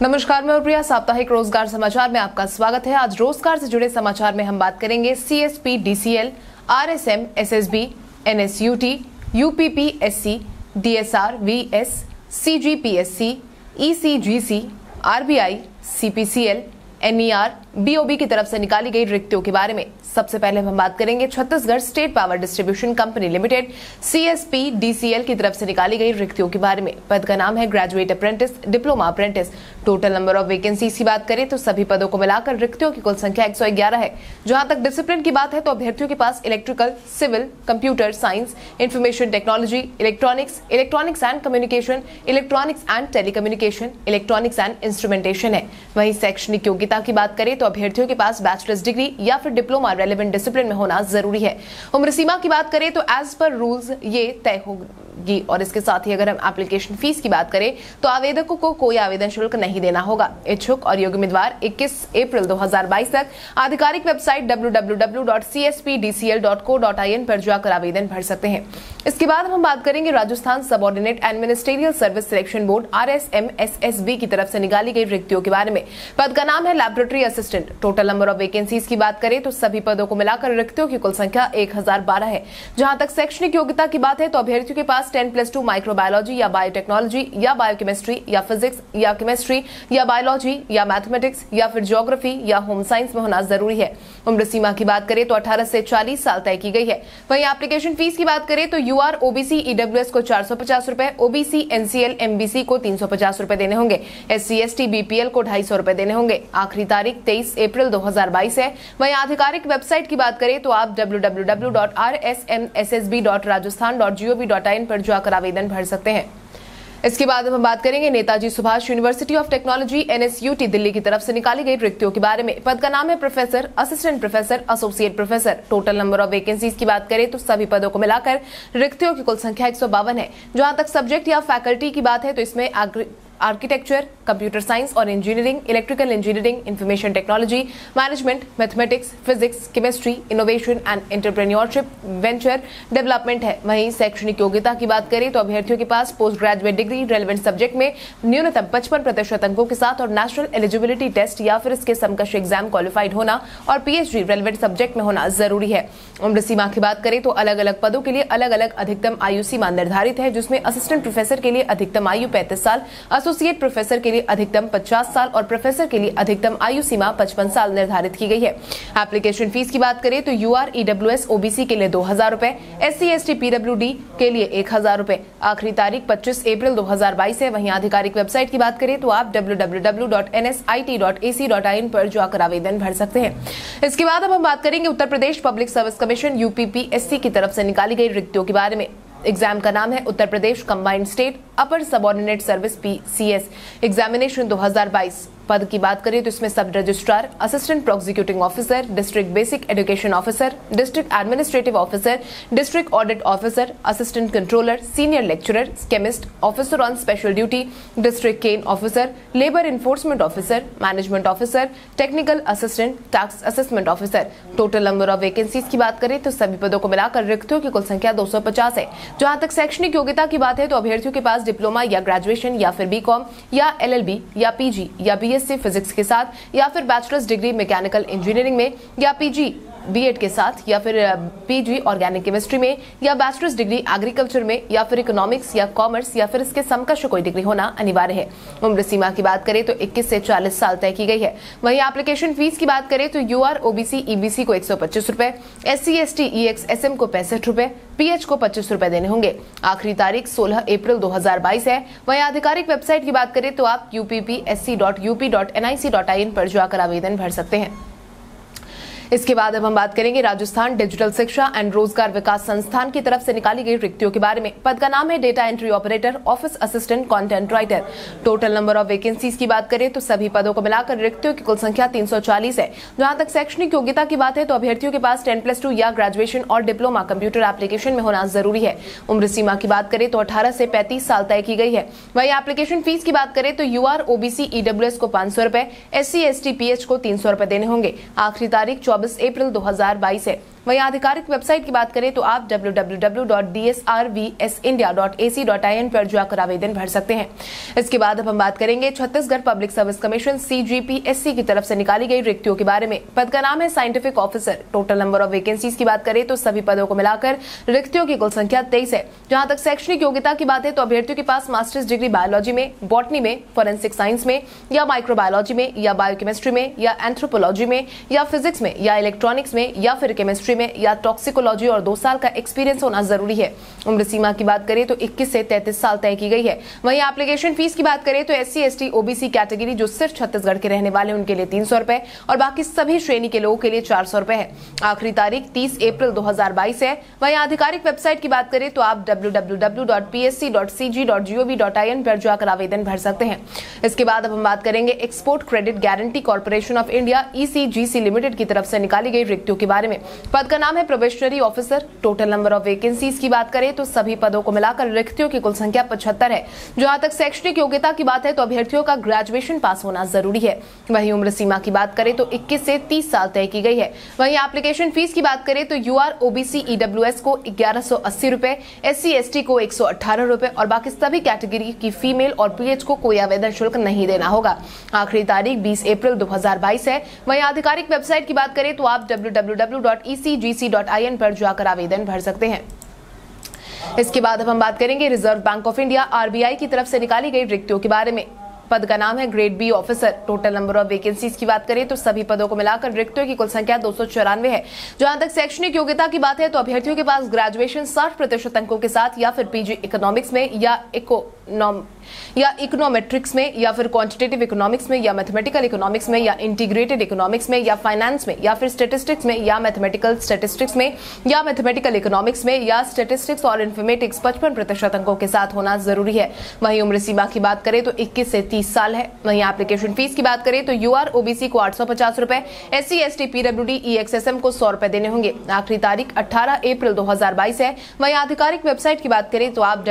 नमस्कार, मैं प्रिया। साप्ताहिक रोजगार समाचार में आपका स्वागत है। आज रोजगार से जुड़े समाचार में हम बात करेंगे CSP, DCL, RSM, SSB, NSUT, UPPSC, DSR, VS, CGPSC, ECGC, RBI, CPCL, NER, BOB की तरफ से निकाली गई रिक्तियों के बारे में। सबसे पहले हम बात करेंगे Chhattisgarh state power distribution company limited CSP DCL की तरफ से निकाली गई रिक्तियों के बारे में। पद का नाम है graduate apprentice, diploma apprentice. Total number of vacancies की बात करें तो सभी पदों को मिलाकर रिक्तियों की कुल संख्या 111 है। जहां तक डिसिप्लिन की बात है तो अभ्यर्थियों के पास electrical, civil, computer science, information technology, electronics, electronics and communication, electronics and telecommunication, electronics and instrumentation है। वहीं शैक्षणिक योग्यता की बात करें तो अभ्यर्थियों के पास बैचलर्स डिग्री या फिर डिप्लोमा रेलेवेंट डिसिप्लिन में होना जरूरी है। उम्र सीमा की बात करें तो एज पर रूल्स ये तय होगी। और इसके साथ ही अगर हम एप्लीकेशन फीस की बात करें तो आवेदकों को कोई आवेदन शुल्क नहीं देना होगा। इच्छुक और योग्य उम्मीदवार 21 अप्रैल 2022 तक आधिकारिक वेबसाइट www.cspdcl.co.in पर जाकर आवेदन भर सकते हैं। इसके बाद हम बात करेंगे Rajasthan subordinate administrative service selection board RSMSSB की तरफ से निकाली गई रिक्तियों के बारे में। पद का नाम है laboratory assistant. Total number of vacancies की बात करें तो सभी पदों को मिलाकर रिक्तियों की कुल संख्या 1012 है। जहां तक शैक्षणिक योग्यता की बात है तो अभ्यर्थियों के पास 10+2 माइक्रोबायोलॉजी या बायोटेक्नोलॉजी या बायोकेमिस्ट्री या फिजिक्स या केमिस्ट्री या बायोलॉजी या मैथमेटिक्स या फिर ज्योग्राफी या होम साइंस में होना जरूरी है। उम्र सीमा की बात करें तो 18 से 40 साल तय की गई है। वहीं एप्लीकेशन फीस की बात करें तो यूआर ओबीसी ईडब्ल्यूएस को 450 रुपए, ओबीसी एनसीएल एमबीसी को 350 रुपए देने होंगे, एससी एसटी बीपीएल को 250 रुपए देने होंगे। आखिरी तारीख 23 अप्रैल 2022 है। वहीं आधिकारिक वेबसाइट की बात करें तो आप www.rsmssb.rajasthan.gov.in पर जाकर आवेदन भर सकते हैं। इसके बाद हम बात करेंगे Netaji Subhash university of technology NSUT Delhi की तरफ से निकाली गई रिक्तियों के बारे में। पद का नाम है professor, assistant professor, associate professor. Total number of vacancies की बात करें तो सभी पदों को मिलाकर रिक्तियों की कुल संख्या 152 है। जहां तक सब्जेक्ट या फैकल्टी की बात है तो इसमें आर्किटेक्चर, कंप्यूटर साइंस और engineering, electrical engineering, information technology, management, mathematics, physics, chemistry, innovation and entrepreneurship, venture development है। वहीं शैक्षणिक योग्यता की बात करें तो अभ्यर्थियों के पास post graduate degree relevant subject में न्यूनतम 55% अंकों के साथ और नेशनल एलिजिबिलिटी टेस्ट या फिर इसके समकक्ष एग्जाम क्वालिफाइड होना और पीएचडी रेलेवेंट सब्जेक्ट में होना जरूरी है। उम्र सीमा की बात करें तो अलग अलग पदों के लिए अलग अलग अधिकतम आयु सीमा निर्धारित है, जिसमें असिस्टेंट प्रोफेसर के लिए अधिकतम आयु 35 साल, एसोसिएट प्रोफेसर के लिए अधिकतम 50 साल और प्रोफेसर के लिए अधिकतम आयु सीमा 55 साल निर्धारित की गई है। एप्लीकेशन फीस की बात करें तो यूआर ईडब्ल्यूएस ओबीसी के लिए 2000 रुपए, एससी एसटी पीडब्ल्यूडी के लिए 1000 रुपए। आखिरी तारीख 25 अप्रैल 2022 है। वहीं आधिकारिक वेबसाइट की बात करें तो आप www.nsit.ac.in पर जाकर आवेदन भर सकते हैं। इसके बाद अब हम बात करेंगे Uttar Pradesh public service commission UPPSC की तरफ से निकाली गई रिक्तियों के बारे में। एग्जाम का नाम है Uttar Pradesh combined state upper subordinate service PCS examination 2022। पद की बात करें तो इसमें sub registrar, assistant prosecuting officer, district basic education officer, district administrative officer, district audit officer, assistant controller, senior lecturer, chemist, officer on special duty, district cane officer, labour enforcement officer, management officer, technical assistant, tax assessment officer. Total number of vacancies की बात करें तो सभी पदों को मिलाकर रिक्तियों की कुल संख्या 250 है। जहां तक शैक्षणिक योग्यता की बात है तो अभ्यर्थियों के पास डिप्लोमा या ग्रेजुएशन या फिर बीकॉम या एलएलबी या पीजी या बीएससी फिजिक्स के साथ या फिर बैचलर्स डिग्री मैकेनिकल इंजीनियरिंग में या पीजी बीएड के साथ या फिर पीजी ऑर्गेनिक केमिस्ट्री में या बैचलर्स डिग्री एग्रीकल्चर में या फिर इकोनॉमिक्स या कॉमर्स या फिर इसके समकक्ष कोई डिग्री होना अनिवार्य है। उम्र सीमा की बात करें तो 21 से 40 साल तय की गई है। वहीं एप्लीकेशन फीस की बात करें तो यूआर ओबीसी ईबीसी को 125 रुपए, एससी एसटी ईएक्सएसएम को 65 रुपए, पीएच को 25 रुपए देने होंगे। आखिरी तारीख 16 अप्रैल 2022 है। वहीं आधिकारिक वेबसाइट की बात करें तो आप uppsc.up.nic.in पर जाकर आवेदन भर सकते हैं। इसके बाद अब हम बात करेंगे राजस्थान डिजिटल शिक्षा एंड रोजगार विकास संस्थान की तरफ से निकाली गई रिक्तियों के बारे में। पद का नाम है data entry operator, office assistant, content writer. Total number of vacancies की बात करें तो सभी पदों को मिलाकर रिक्तियों की कुल संख्या 340 है। जहां तक शैक्षणिक योग्यता की बात है तो अभ्यर्थियों के पास 10+2 या ग्रेजुएशन और डिप्लोमा कंप्यूटर एप्लीकेशन में होना जरूरी है। उम्र सीमा की बात करें तो 18 से 35 साल तय की गई है। वहीं एप्लीकेशन फीस की बात करें तो यूआर ओबीसी ईडब्ल्यूएस को 500 रुपए, एससी एसटी पीएच को 300 रुपए देने होंगे। आखिरी तारीख 24 अप्रैल 2022 है। वहीं आधिकारिक वेबसाइट की बात करें तो आप www.dsrvsindia.ac.in पर जाकर आवेदन भर सकते हैं। इसके बाद अब हम बात करेंगे Chhattisgarh public service commission CGPSC की तरफ से निकाली गई रिक्तियों के बारे में। पद का नाम है scientific officer. Total number of vacancies की बात करें तो सभी पदों को मिलाकर रिक्तियों की कुल संख्या 23 है। जहां तक शैक्षणिक योग्यता की बात है तो अभ्यर्थियों के पास मास्टर्स डिग्री बायोलॉजी में, बॉटनी में, फोरेंसिक साइंस में या माइक्रोबायोलॉजी में या बायोकेमिस्ट्री में या एंथ्रोपोलॉजी में या फिजिक्स में या इलेक्ट्रॉनिक्स में या फिर केमिस्ट्री में या टॉक्सिकोलॉजी और 2 साल का एक्सपीरियंस होना जरूरी है। उम्र सीमा की बात करें तो 21 से 33 साल तय की गई है। वहीं एप्लीकेशन फीस की बात करें तो SC ST OBC कैटेगरी जो सिर्फ छत्तीसगढ़ के रहने वाले उनके लिए 300 रुपए और बाकी सभी श्रेणी के लोगों के लिए 400 रुपए है। आखिरी तारीख 30 अप्रैल 2022 है। वहीं आधिकारिक वेबसाइट की बात करें तो आप www.psc.cg.gov.in पर जाकर आवेदन भर सकते हैं। इसके बाद अब हम बात करेंगे export credit guarantee corporation of India ECGC limited की तरफ से निकाली गई रिक्तियों के बारे में। पद का नाम है probationary officer. Total number of vacancies की बात करें तो सभी पदों को मिलाकर रिक्तियों की कुल संख्या 75 है। जहां तक शैक्षणिक योग्यता की बात है तो अभ्यर्थियों का ग्रेजुएशन पास होना जरूरी है। वहीं उम्र सीमा की बात करें तो 21 से 30 साल तय की गई है। वहीं एप्लीकेशन फीस की बात करें तो UR OBC EWS को 1180 रुपए, SC ST को 118 रुपए और बाकी सभी कैटेगरी की फीमेल और PH को कोई आवेदन शुल्क नहीं देना होगा। आखिरी तारीख 20 अप्रैल 2022 है। वहीं आधिकारिक वेबसाइट की बात करें तो आप www.ecgc.in पर जाकर आवेदन भर सकते हैं। इसके बाद अब हम बात करेंगे reserve bank of India RBI की तरफ से निकाली गई रिक्तियों के बारे में। पद का नाम है grade B officer. Total number of vacancies की बात करें तो सभी पदों को मिलाकर रिक्तियों की कुल संख्या 294 है। जहां तक शैक्षणिक योग्यता की बात है तो अभ्यर्थियों के पास ग्रेजुएशन 60% अंकों के साथ या फिर PG इकोनॉमिक्स में या इकोनोमेट्रिक्स में या फिर क्वांटिटेटिव इकोनॉमिक्स में या मैथमेटिकल इकोनॉमिक्स में या इंटीग्रेटेड इकोनॉमिक्स में या फाइनेंस में या फिर स्टैटिस्टिक्स में या मैथमेटिकल स्टैटिस्टिक्स में या मैथमेटिकल इकोनॉमिक्स में या स्टैटिस्टिक्स और इन्फॉर्मेटिक्स 55% अंकों के साथ होना जरूरी है। वहीं उम्र सीमा की बात करें तो 21 से 30 साल है। वहीं एप्लीकेशन फीस की बात करें तो UR OBC को 850 रुपए, SC ST PWD EXSM को 100 रुपए देने होंगे। आखिरी तारीख 18 अप्रैल 2022 है। वहीं आधिकारिक वेबसाइट की बात करें तो आप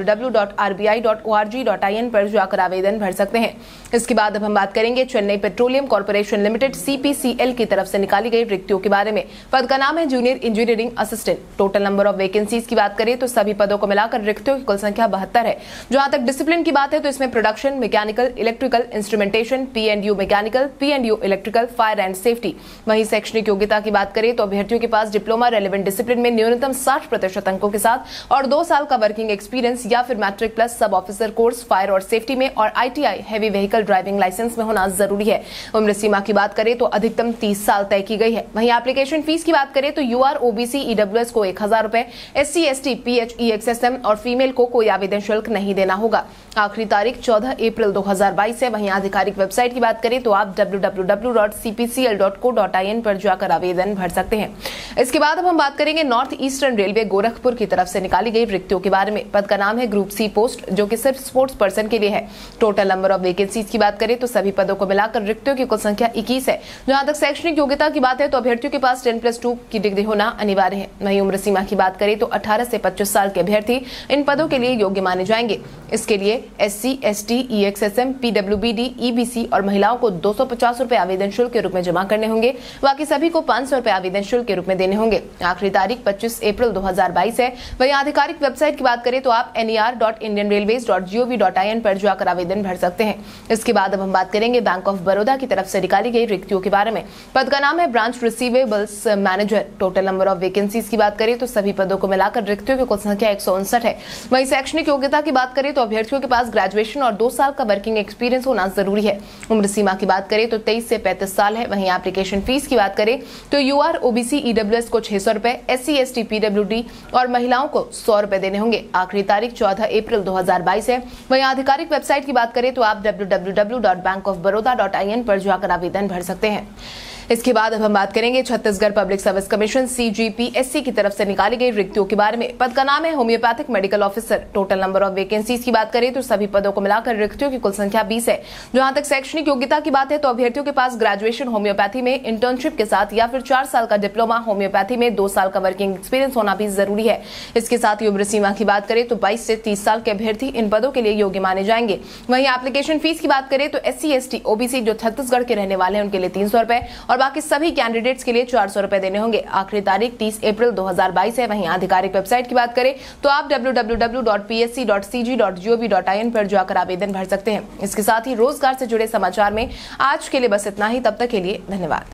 www.rbi.org.in पर जाकर आवेदन भर सकते हैं। इसके बाद अब हम बात करेंगे Chennai petroleum corporation limited CPCL की तरफ से निकाली गई रिक्तियों के बारे में। पद का नाम है junior engineering assistant. Total number of vacancies की बात करें तो सभी पदों को मिलाकर रिक्तियों की कुल संख्या 72 है। जहां तक डिसिप्लिन की बात है तो इसमें production, mechanical, electrical, instrumentation, P&U mechanical, P&U electrical, fire and safety. वहीं शैक्षणिक योग्यता की बात करें तो अभ्यर्थियों के पास डिप्लोमा रेलेवेंट डिसिप्लिन में न्यूनतम 60% अंकों के साथ और 2 साल का वर्किंग एक्सपीरियंस या फिर matric plus sub officer course fire और सेफ्टी में और ITI heavy vehicle driving licence में होना जरूरी है। उम्र सीमा की बात करें तो अधिकतम 30 साल तय की गई है। वहीं एप्लीकेशन फीस की बात करें तो UR OBC EWS को 1000 रुपए, SC ST PH EXSM और फीमेल को कोई आवेदन शुल्क नहीं देना होगा। आखिरी तारीख 14 अप्रैल 2022 है। वहीं आधिकारिक वेबसाइट की बात करें तो आप www.cpcl.co.in पर जाकर आवेदन भर सकते हैं। इसके बाद अब हम बात करेंगे नॉर्थ ईस्टर्न रेलवे गोरखपुर की तरफ से निकाली गई रिक्तियों के बारे में। पद का नाम है ग्रुप C पोस्ट जो कि सिर्फ स्पोर्ट्स पर्सन के लिए है। टोटल नंबर ऑफ वैकेंसीज की बात करें तो सभी पदों को मिलाकर रिक्तियों की कुल संख्या 21 है। जहां तक शैक्षणिक योग्यता की बात है तो अभ्यर्थियों के पास 10+2 की डिग्री होना अनिवार्य है। वहीं उम्र सीमा की बात करें तो 18 से 25 साल के अभ्यर्थी इन पदों के लिए योग्य माने जाएंगे। इसके लिए SC ST EXSM PWBD EBC और महिलाओं को 250 रुपए आवेदन शुल्क के रूप में जमा करने होंगे। बाकी सभी को 500 रुपए आवेदन शुल्क के रूप में देने होंगे। आखिरी तारीख 25 अप्रैल 2022 है। वहीं आधिकारिक वेबसाइट की बात करें तो आप ner.indianrailways.gov.in पर जाकर आवेदन भर सकते हैं। इसके बाद अब हम बात करेंगे बैंक ऑफ बड़ौदा की तरफ से निकाली गई रिक्तियों के बारे में। पद का नाम है branch receivables manager. Total number of vacancies की बात करें तो सभी पदों को मिलाकर रिक्तियों की कुल संख्या 159 है। वहीं शैक्षणिक योग्यता की बात करें तो अभ्यर्थियों के पास ग्रेजुएशन और 2 साल का वर्किंग एक्सपीरियंस होना जरूरी है। उम्र सीमा की बात करें तो 23 से 35 साल है। वहीं एप्लीकेशन फीस की बात करें तो UR OBC EWS को 600 रुपए, SC ST PWD और महिलाओं को 100 रुपए देने होंगे। आखिरी तारीख 14 अप्रैल 2022 है। वहीं आधिकारिक वेबसाइट की बात करें तो आप www.bankofbaroda.in पर जाकर आवेदन भर सकते हैं। इसके बाद अब हम बात करेंगे Chhattisgarh public service commission CGPSC की तरफ से निकाली गई रिक्तियों के बारे में। पद का नाम है homoeopathic medical officer. Total number of vacancies की बात करें तो सभी पदों को मिलाकर रिक्तियों की कुल संख्या 20 है। जहां तक शैक्षणिक योग्यता की बात है तो अभ्यर्थियों के पास ग्रेजुएशन होम्योपैथी में इंटर्नशिप के साथ या फिर 4 साल का डिप्लोमा होम्योपैथी में 2 साल का वर्किंग एक्सपीरियंस होना भी जरूरी है। इसके साथ ही उम्र सीमा की बात करें तो 22 से 30 साल के अभ्यर्थी इन पदों के लिए योग्य माने जाएंगे। वहीं एप्लीकेशन फीस की बात करें तो SC ST OBC जो छत्तीसगढ़ के रहने वाले हैं उनके लिए 300 रुपए और बाकी सभी कैंडिडेट्स के लिए 400 रुपए देने होंगे। आखिरी तारीख 30 अप्रैल 2022 है। वहीं आधिकारिक वेबसाइट की बात करें तो आप www.psc.cg.gov.in पर जाकर आवेदन भर सकते हैं। इसके साथ ही रोजगार से जुड़े समाचार में आज के लिए बस इतना ही। तब तक के लिए धन्यवाद।